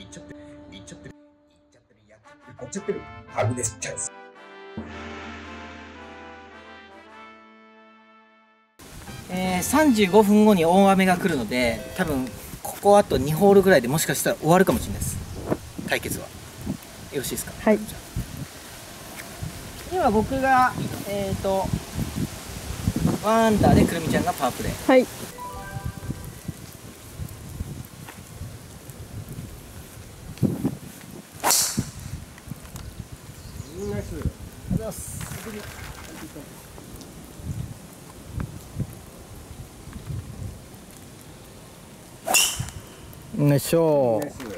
いっちゃってる、いっちゃってる、いっちゃってる、やっちゃってる、こっちゃってる、ハグですチャンス。 35分後に大雨が来るので、多分ここあと2ホールぐらいでもしかしたら終わるかもしれないです。対決はよろしいですか。 はい。 今僕が1アンダーでくるみちゃんがパープレー。 はい。 ナイス。ありがとうございます。よいしょ。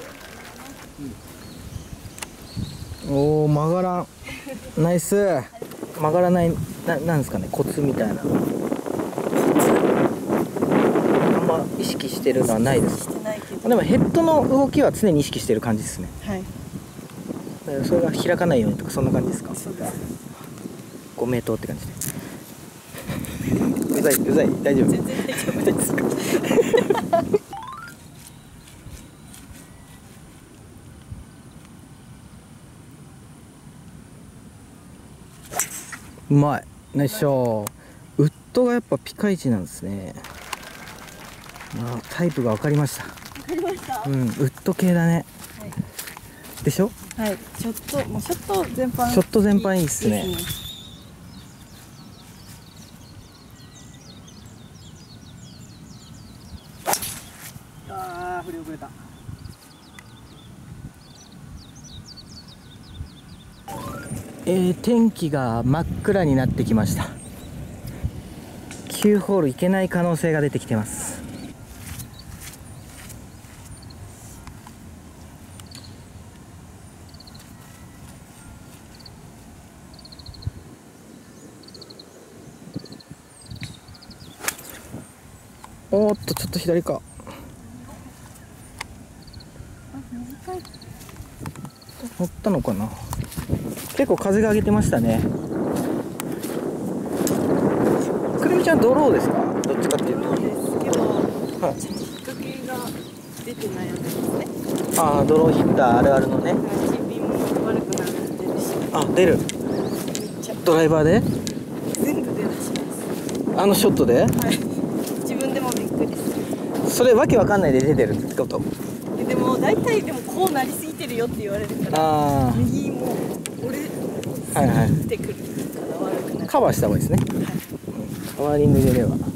おお、曲がらん。ナイス。曲がらない、なんですかね、コツみたいな。あんま意識してるのはないです。でもヘッドの動きは常に意識してる感じですね。 はい。 だからそれが開かないようにとか、そんな感じですか。そうです。5メートルって感じで。うざい、うざい、大丈夫。全然大丈夫ですか。うまい。ナイスショー。ウッドがやっぱピカイチなんですね。あ、タイプが分かりました。 分かりました。 うん、ウッド系だね。 はい。 でしょ。 はい。ショット、もうショット全般。 ショット全般いいっすね。ああ、振り遅れた。天気が真っ暗になってきました。9ホール行けない可能性が出てきてます。おーっと、ちょっと左か。乗ったのかな。結構風が上げてましたね。くるみちゃんドローですか。どっちかっていうと。 そうですけど、 はい。 ちょっと引っ掛けが出てないやつですね。 ああ、ドローヒッターあるあるのね。 チッピンも悪くなるんでるし。 あ、出る。 めっちゃドライバーで。 全部出だします。 あのショットで。 はい。自分でもびっくりする。 それわけわかんないで出てるってこと。 でも大体でもこうなりすぎてるよって言われるから。 ああ。 右も折れはいはい。 てくるから悪くなる。 カバーした方がいいですね。カバーリング入れれば。ちょ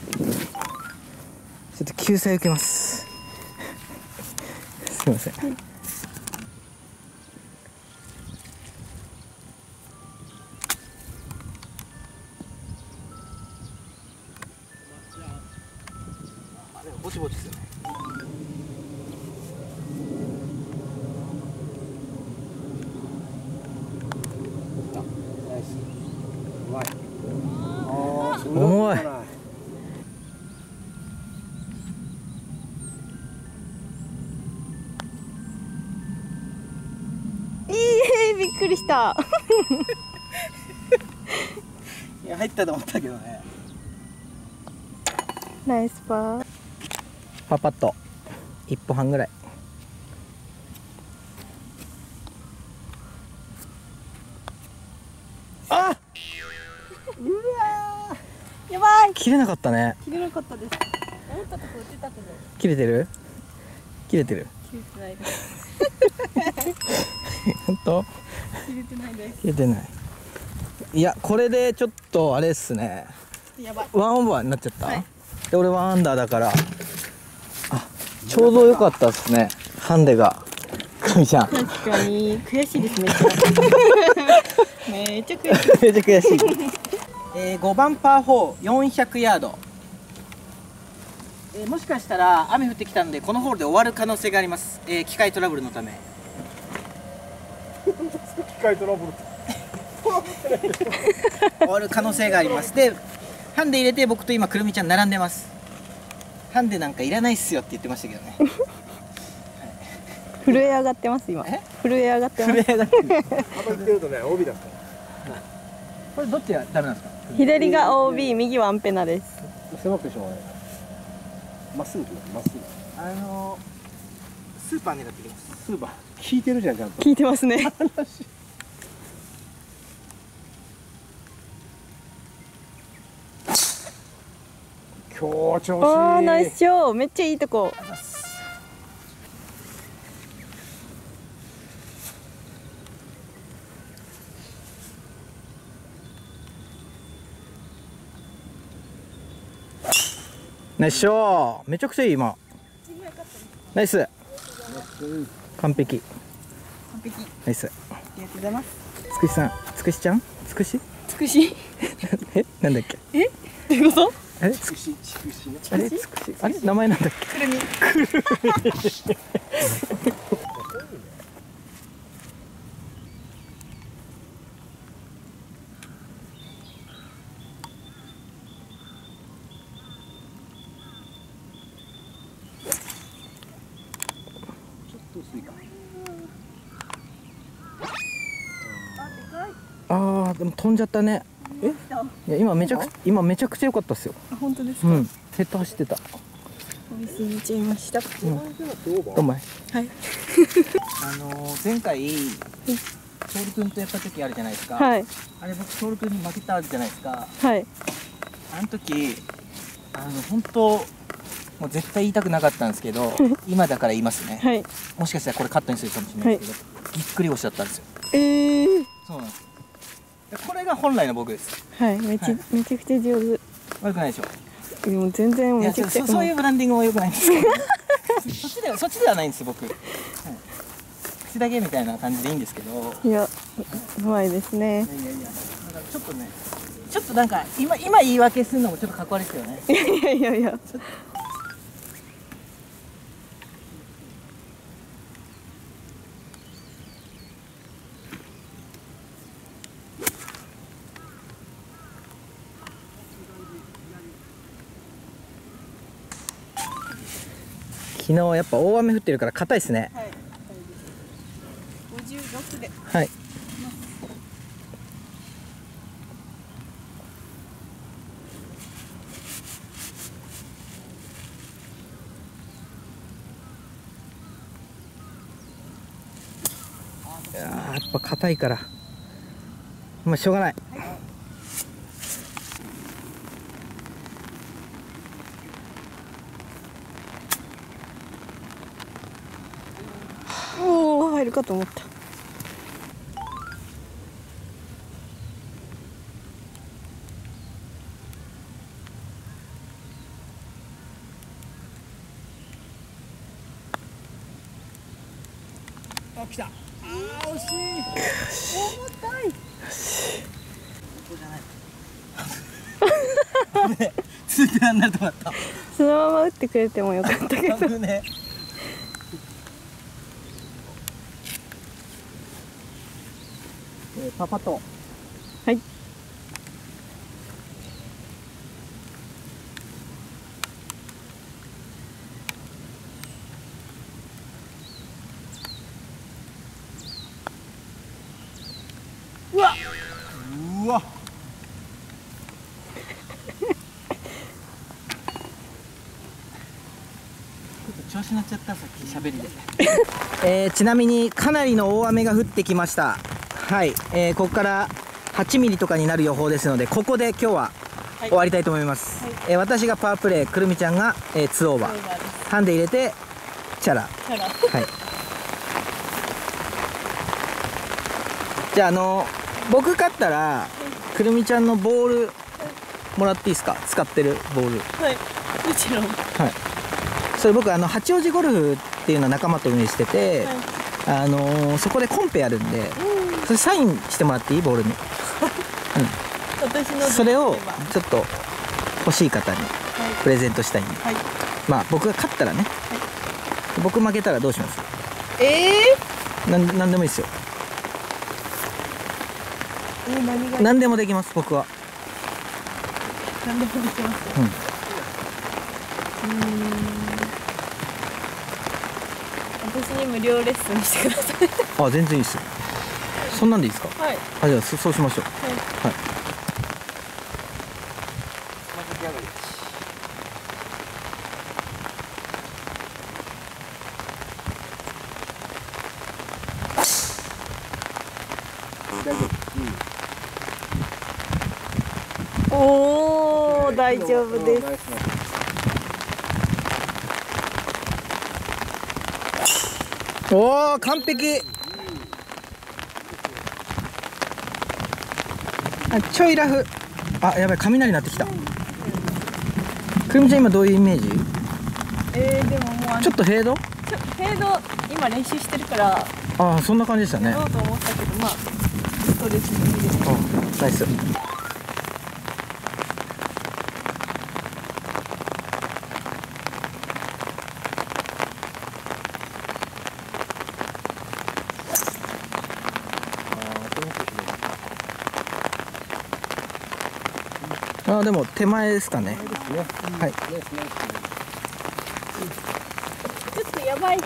っと救済受けます。すみません。ぼちぼちですよね。重い。 びっくりした。 いや、入ったと思ったけどね。 ナイスパー。 パパッと1歩半ぐらい。あ、 うわー、やばい。 切れなかったね。 切れなかったです。思ったとこ打ってたけど。 切れてる。切れてる。 切れてないです。 本当。 切れてないです。 切れてない。いや、これでちょっとあれっすね。 やばい。 ワンオーバーになっちゃった。 はい、 で、俺ワンアンダーだから。あ、ちょうど良かったっすね。ハンデが。くみちゃん。 確かに悔しいですね。めっちゃ悔しい。 めっちゃ悔しい。5番パー4、400ヤード。もしかしたら雨降ってきたのでこのホールで終わる可能性があります。機械トラブルのため。 機械トラブル。 終わる可能性があります。で、ハンデ入れて僕と今くるみちゃん並んでます。ハンデなんかいらないっすよって言ってましたけどね。 震え上がってます今。震え上がってます。 震え上がってる。 あんまり言ってるとね、帯だから。 これどっちがダメなんですか。 左が OB、右はアンペナです。 狭くでしょうがない。まっすぐ来る、まっすぐ。 スーパー狙ってきます。 スーパー聞いてるじゃん、ちゃんと。 聞いてますね。 今日調子ああ、 いい。 ナイスショー。めっちゃいいとこ。 ナイスショー。めちゃくちゃいい今。ナイス。完璧。 完璧。 ナイス。 ありがとうございます。 つくしさん、つくしちゃん、つくし？ つくし。 え、なんだっけ？ え？どういうこと？ あれ、つくし、あれ、つくし、あれ、名前なんだっけ？ くるみ。 ああ、でも飛んじゃったね。え？いや、今めちゃくちゃ良かったっすよ。 あ、本当ですか。 うん、ヘッド走ってた。 美味しいにちゃいました。 どんまい。 はい。 前回、トール君とやった時あるじゃないですか。 はい。 あれ僕トール君に負けたじゃないですか。 はい。 あの時、本当もう絶対言いたくなかったんですけど、今だから言いますね。 はい。 もしかしたらこれカットにするかもしれないですけど、ぎっくり腰だったんですよ。そうなんです。でこれが本来の僕です。 はい。めちゃくちゃ上手。 悪くないでしょ。 でも全然いやめちゃくちゃ。 そういうブランディングも良くないんですけどそっちではないんです僕、口だけみたいな感じでいいんですけど、 いや、うまいですね。 いやだからちょっとね、ちょっとなんか今言い訳するのもちょっとかっこ悪いですよね。 いや。 昨日やっぱ大雨降ってるから硬いですね。 はい。56で。 はい。いやーやっぱ硬いからまあしょうがない。 おお、入るかと思った。 あ、来た。あー、惜しい。 重たい。 ここじゃない。ね、続けらんないと思った。 そのまま打ってくれてもよかったけど。 危ね。パパと。 はい。 うわ。 うわ。 調子乗っちゃったさっき喋りでちなみにかなりの大雨が降ってきました。はい、ここから8ミリとかになる予報ですので、ここで今日は終わりたいと思います。私がパワープレイ、くるみちゃんが、2オーバー、ハンデ入れてチャラ。はい。じゃあ僕勝ったらくるみちゃんのボールもらっていいですか？使ってるボール。 はい。もちろん。 はい。それ僕八王子ゴルフっていうのを仲間と運営してて、はい、そこでコンペやるんで、それサインしてもらっていい？ボールに。 私のそれをちょっと欲しい方にプレゼントしたいんで、はい、まあ僕が勝ったらね、はい、僕負けたらどうします？なんでもいいですよ。何でもできます。僕は何でもできます。私に無料レッスンしてください。 あ、全然いいですよ。そんなんでいいですか？ はい。 あ、じゃあそうしましょう。はい。 大丈夫です。 おお、完璧。あ、ちょいラフ。あ、やばい、雷になってきた。くるみちゃん今どういうイメージ？ でももうちょっとフェード？ フェード今練習してるからああ、そんな感じでしたね。 やろうと思ったけど、まあストレスに入れて。 ナイス。ああ、でも手前ですかね。はい。 ちょっとやばい。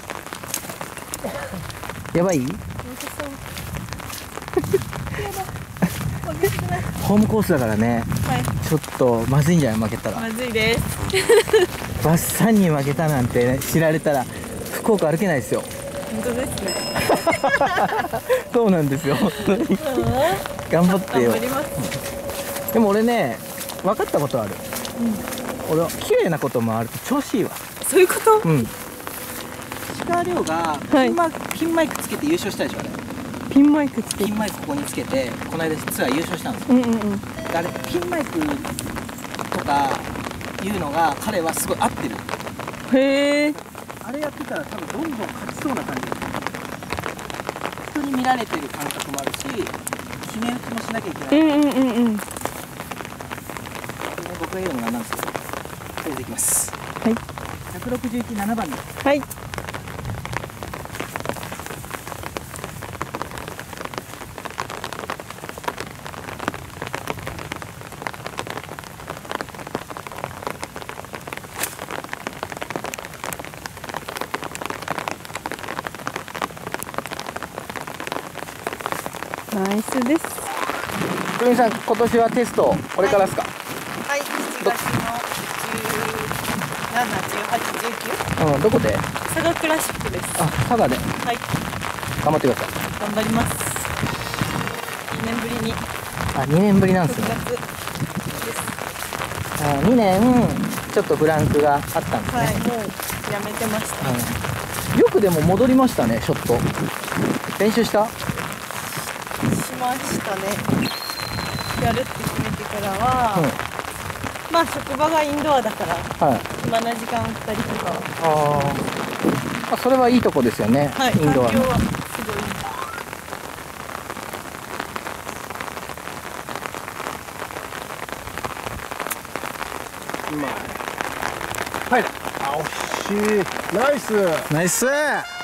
やばい？ 良さそう。やば。負けてない。 ホームコースだからね。 はい。 ちょっとまずいんじゃない？負けたら。 まずいです。 バッサンに負けたなんて、ね、知られたら福岡歩けないですよ。 本当ですね。 そうなんですよ。頑張ってよ。 頑張ります。 でも俺ね、分かったことある。俺は綺麗なこともあると調子いいわ。 そういうこと？ うん。石川遼がピンマイクつけて優勝したでしょ、あれ。 ピンマイクつけて。 ピンマイクここにつけて、この間ツアー優勝したんですよ。あれ、ピンマイクとかいうのが彼はすごい合ってる。 へえ。 あれやってたら多分どんどん勝ちそうな感じ。人に見られてる感覚もあるし、決め打ちもしなきゃいけない。僕が言うのがなんですけど、これでいきます。 はい。 161、7番です。 はい。ナイスです。 くるみさん、今年はテスト、これからですか？ はい、7月の17、18、19。 どこで？ 佐賀クラシックです。 あ、佐賀で。 はい、 頑張ってください。 頑張ります。2年ぶりに。 あ、2年ぶりなんですね。 6月です。 あ、2年、ちょっとブランクがあったんですね。 はい、もうやめてました。 よくでも戻りましたね、ショット。練習した？ しましたね。やるって決めてからは、まあ職場がインドアだから、暇な時間を2人とかは。 あ、それはいいとこですよね、 はい、 インドアの。 環境はすごいいい。 はい。あ、惜しい。ナイス。 ナイス。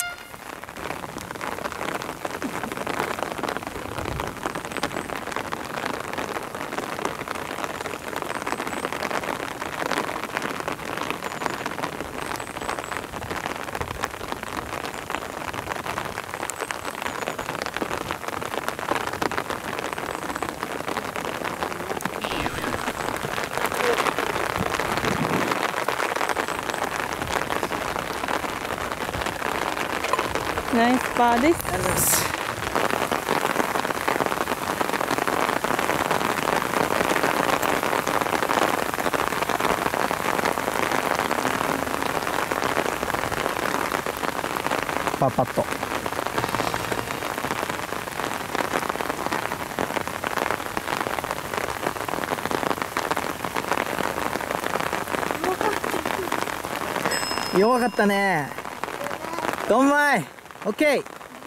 ナイスパーです。 ありがとうございます。パーパット。弱かったね。どんまい。オッケー。 はい、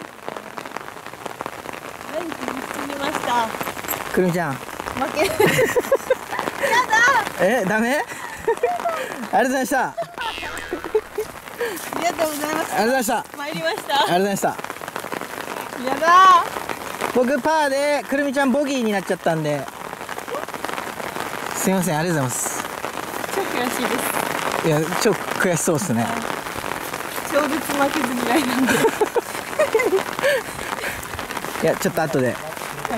進みました。 くるみちゃん。 負け。やだ。 ダメ？ありがとうございました。 ありがとうございます。 ありがとうございました。 参りました。 ありがとうございました。 やだ僕パーでくるみちゃんボギーになっちゃったんで、すいません。ありがとうございます。 超悔しいです。 いや、超悔しそうですね。 超絶負けず嫌いなんで。 いや、ちょっと後で、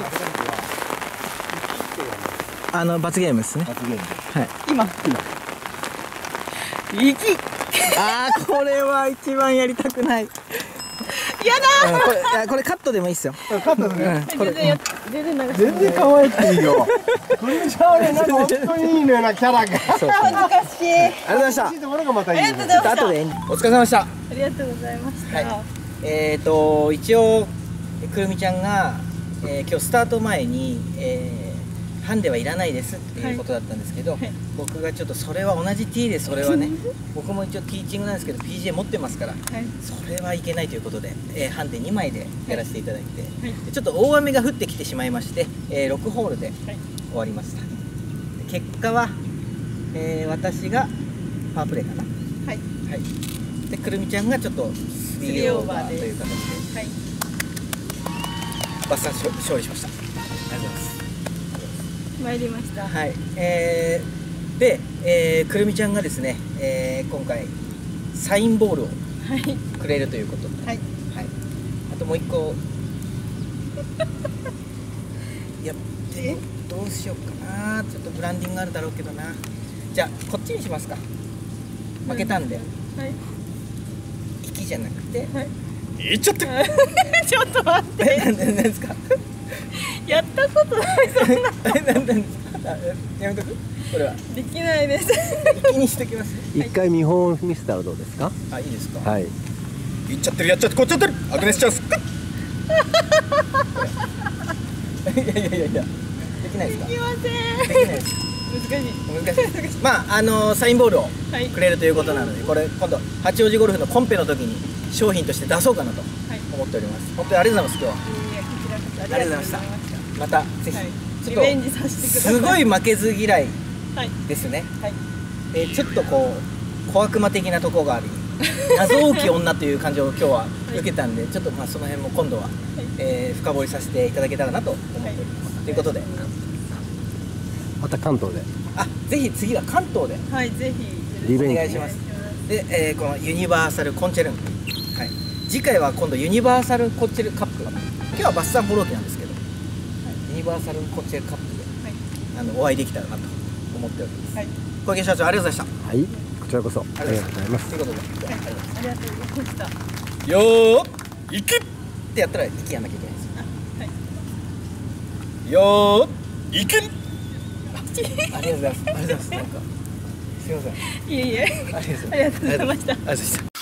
罰ゲームですね。 罰ゲーム。 はい。 今。息。 ああ、これは一番やりたくない。 これカットでもいいっすよ。 カットする。 全然流全然可愛くていいよ。くるみちゃんはね、なんか本当にいいのよな、キャラが。 そうそう。 恥ずかしい。 ありがとうございました。 いいところがまたいいよね。 ちょっと後でお疲れ様でした。 ありがとうございました。 一応くるみちゃんが、今日スタート前に、ハンデはいらないですっていうことだったんですけど、僕がちょっとそれは同じ T でそれはね僕も一応ティーチングなんですけど PGA 持ってますから、それはいけないということで、ハンデ2枚でやらせていただいて、でちょっと大雨が降ってきてしまいまして、6ホールで終わりました。結果は、私がパープレーかな。でくるみちゃんがちょっと3オーバーという形でバッサン勝利しました。ありがとうございます。 参りました。 はい、で、くるみちゃんがですね、今回サインボールをくれるということで、あともう一個やってどうしようかな。ちょっとブランディングあるだろうけどな。じゃあこっちにしますか。負けたんで、息じゃなくて、いっちゃって。 ちょっと待って。 なんですか。 やったことないそんな。 なんですか。やめとく。これはできないです。 息にしときます。 一回見本見せたらどうですか。 あ、いいですか。 はい。 いっちゃってる、やっちゃってこっちゃってる。アグネスチャンス。 いやできないですか。 できません。 できないです。難しい。まあサインボールをくれるということなので、これ今度八王子ゴルフのコンペの時に商品として出そうかなと思っております。本当にありがとうございます。今日はありがとうございました。 またぜひリベンジさせてください。 すごい負けず嫌いですね。ちょっとこう小悪魔的なところがあり、謎多き女という感じを今日は受けたんで、ちょっとまあその辺も今度は深掘りさせていただけたらなと思っております。ということで、 また関東で。 ぜひ次は関東でぜひリベンジ。 お願いします。で、このユニバーサルコンチェルン、次回は今度ユニバーサルコンチェルカップ、今日はバッサンフォロー機なんですけど、ユニバーサルコンチェルカップで、お会いできたらなと思っております。小池社長ありがとうございました。 はい、こちらこそありがとうございます。 ということで、 ありがとうございました。 よーいけってやったら息やんなきゃいけないんですよ。よーいけありがとうございます。なんかすいません。 いえいえ。 ありがとうございました。 ありがとうございました。 ありがとうございました。